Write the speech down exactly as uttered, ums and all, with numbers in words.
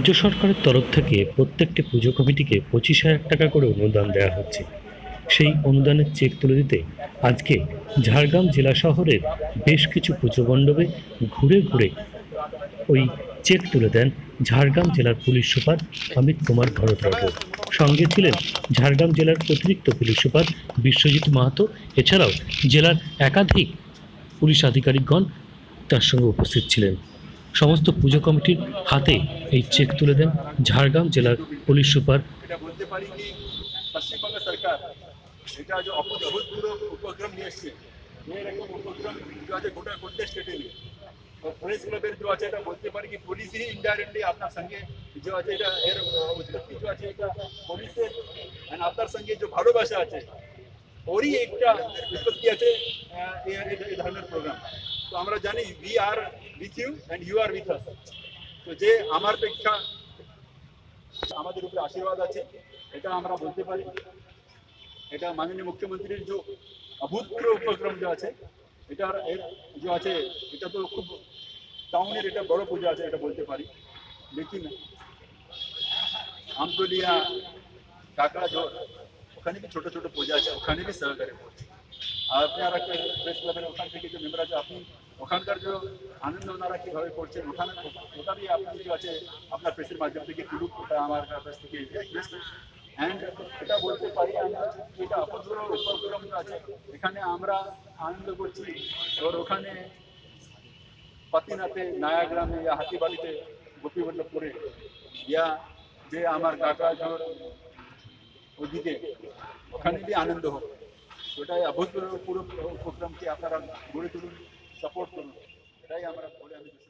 রাজ্য সরকারের তরফ থেকে প্রত্যেকটি পুজো কমিটিকে পঁচিশ হাজার টাকা করে অনুদান দেওয়া হচ্ছে। সেই অনুদানের চেক তুলে দিতে আজকে ঝাড়গ্রাম জেলা শহরের বেশ কিছু পুজো মণ্ডপে ঘুরে ঘুরে ওই চেক তুলে দেন ঝাড়গ্রাম জেলার পুলিশ সুপার অমিত কুমার ভরদ্বাজ। সঙ্গে ছিলেন ঝাড়গ্রাম জেলার অতিরিক্ত পুলিশ সুপার বিশ্বজিৎ মাহাতো। এছাড়াও জেলার একাধিক পুলিশ আধিকারিকগণ তার সঙ্গে উপস্থিত ছিলেন। সমস্ত পুজো কমিটির হাতে এই চেক তুলে দেন ঝাড়গ্রাম জেলার পুলিশ সুপার। এটা বলতে পারি কি পশ্চিমবঙ্গ সরকার এটা যে অভূতপূর্ব উপক্রম নিয়ে এসছে, এরকম উপক্রম जो আছে গোটা গোটা স্টেটে নিয়ে পুলিশ ক্লাবের जो আছে এটা বলতে পারি কি পুলিশই ইনডাইরেক্টলি আপনার সঙ্গে যে আছে এটা এর উৎপত্তি যে আছে এটা পুলিশের আর আপনার সঙ্গে যে ভালোবাসা আছে ওরই একটা উৎপত্তি আছে এই ধরনের প্রোগ্রাম। তো আমরা জানি we are with you and you are with us. তো যে আমার পেক্ষা আমাদের উপরে আশীর্বাদ আছে এটা আমরা বলতে পারি। এটা মাননীয় মুখ্যমন্ত্রীর যে অভূতপূর্ব উপক্রম যে আছে এটার এর যে আছে এটা তো খুব টাউনের এটা বড় পূজা আছে এটা বলতে পারি। লেকিন আমতলিয়া কাকড়া জোর ওখানে কি ছোট ছোট পূজা আছে ওখানে কি সহকারে করছে। আর আপনারা প্রেস ক্লাবের ওখান থেকে যে মেম্বার আছে আপনি ওখানকার যে আনন্দ ওনারা কীভাবে করছেন ওখানে ওটারই আপনি যে আছে আপনার প্রেসের মাধ্যম থেকে তুলুক ওটা আমার কাছ থেকে রিকোয়েস্ট। অ্যান্ড এটা বলতে পারি আমরা এটা অপূর্ব উপক্রম আছে এখানে আমরা আনন্দ করছি। और ওখানে পাতিনাতে নয়াগ্রামে या হাতিবাড়িতে গোপীবল্লভপুরে ইয়া যে আমার কাকা জোর ওদিকে ওখানে भी আনন্দ হোক। ওটাই অভূতপূর্ব পুরো উপক্রমকে আপনারা গড়ে তুলুন, সাপোর্ট করুন, এটাই আমরা বলে আমি